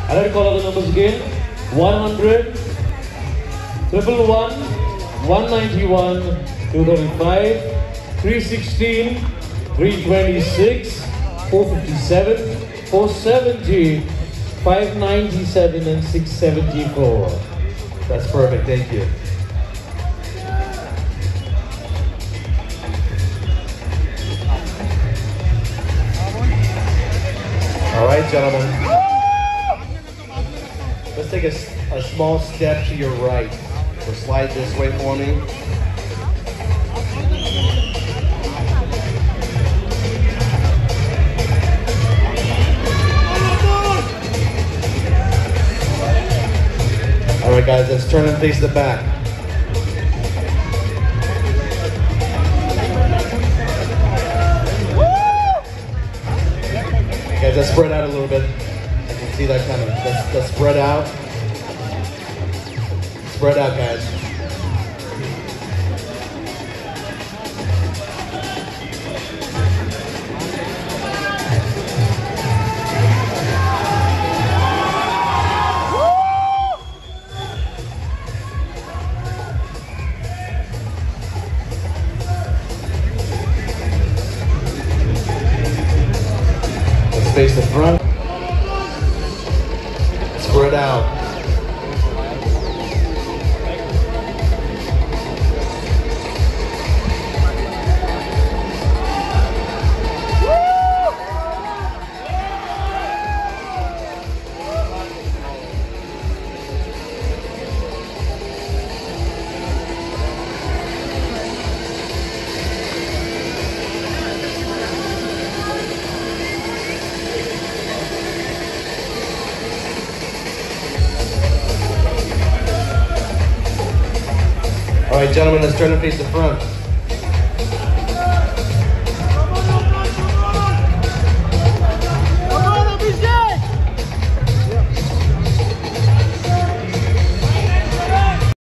I'd like to call out the numbers again. 100, 111, 191, 235, 316, 326, 457, 470, 597 and 674. That's perfect, thank you. All right, gentlemen. Let's take a small step to your right. So slide this way for me. All right, guys, let's turn and face the back. Guys, let's spread out a little bit. I can see that coming. Let's spread out. Spread out, guys. Face the front, spread out. All right, gentlemen, let's turn and face the front.